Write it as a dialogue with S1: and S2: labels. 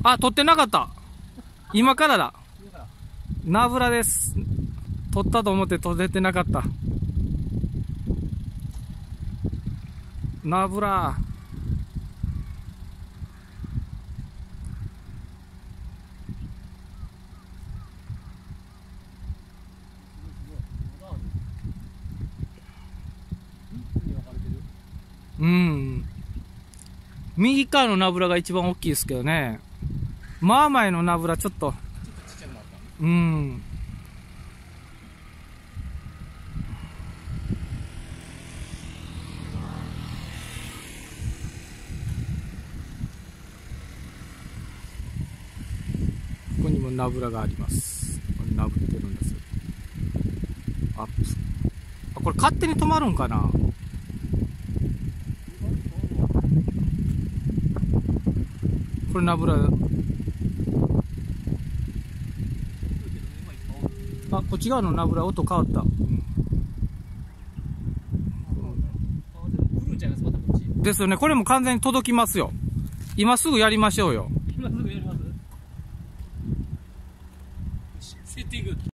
S1: あ、取ってなかった。今からだ。ナブラです。取ったと思って取れてなかった。ナブラ。うん。右側のナブラが一番大きいですけどね。まあ前のナブラちょっと。うん。ここにもナブラがあります。ナブってるんですよ。アップ。あ、これ勝手に止まるんかな。これナブラ。あ、こっち側のナブラ音変わった。ですよね。これも完全に届きますよ。今すぐやりましょうよ。今すぐやる。